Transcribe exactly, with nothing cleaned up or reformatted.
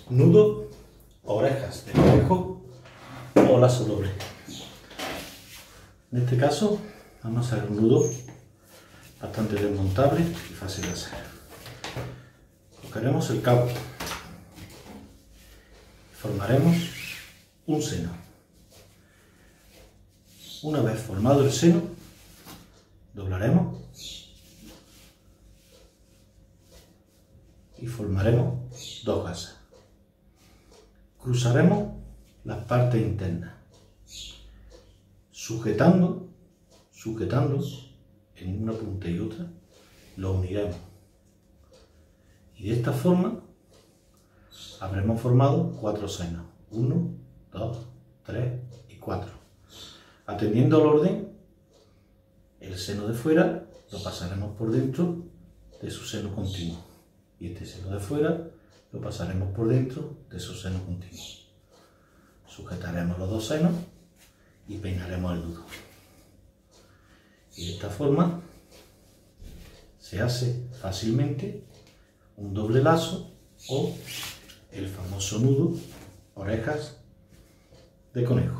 nudo, orejas de conejo o lazo doble. En este caso vamos a hacer un nudo bastante desmontable y fácil de hacer. Cogeremos el cabo, formaremos un seno. Una vez formado el seno, doblaremos y formaremos dos gasas. Cruzaremos las partes internas, sujetando, sujetando en una punta y otra, lo uniremos. Y de esta forma habremos formado cuatro senos. uno, dos, tres y cuatro. Atendiendo al orden, el seno de fuera lo pasaremos por dentro de su seno continuo. Y este seno de fuera lo pasaremos por dentro de su seno continuo. Sujetaremos los dos senos y peinaremos el nudo. Y de esta forma se hace fácilmente un doble lazo o el famoso nudo orejas de conejo.